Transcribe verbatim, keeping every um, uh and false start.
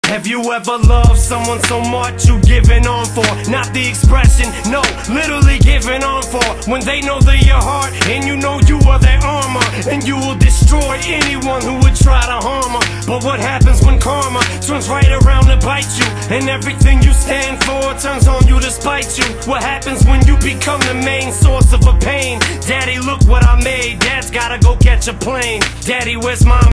Have you ever loved someone so much you giving on for? Not the expression, no, literally giving on for. When they know they're your heart and you know you are their armor, and you will destroy anyone who would try to harm her. But what happens when karma turns right around to bite you, and everything you stand for turns on you to spite you? What happens when you become the main source of a pain? Daddy, look what I made. Dad's gotta go catch a plane. Daddy, where's my